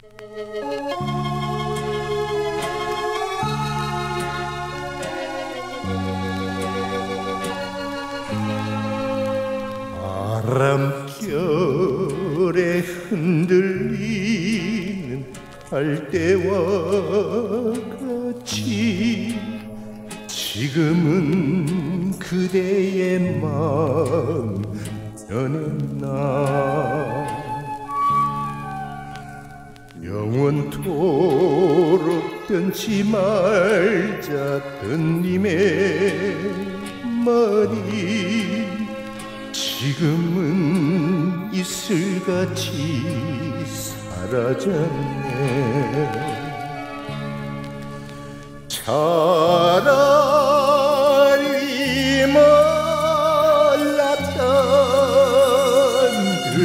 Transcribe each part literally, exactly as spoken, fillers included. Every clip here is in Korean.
바람결에 흔들리는 갈대와 같이 지금은 그대의 마음 변했나. 영원토록 변치 말자 던님의 말이 지금은 이슬같이 사라졌네. 차라리 몰랐던 듯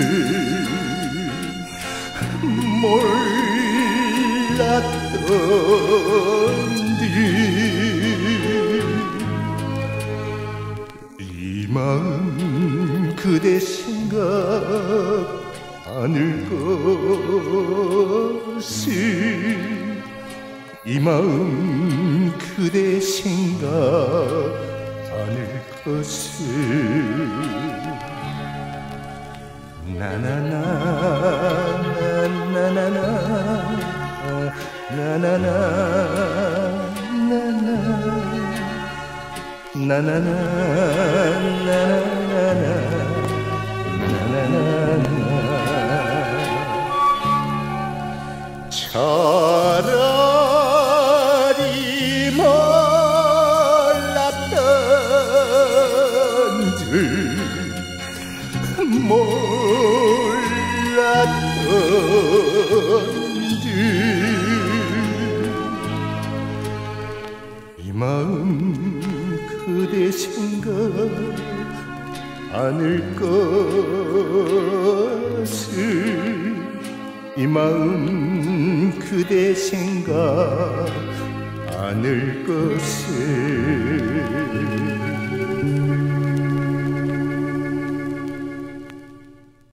몰랐던 듯 이 마음 그대 생각 않을 것을 이 마음 그대 생각 않을 것을 나나나 나나나 나나나 나나나 나나나 차라리 몰랐던 듯 몰랐던 듯 이 마음 그대 생각 않을 것을 이 마음 그대 생각 않을 것을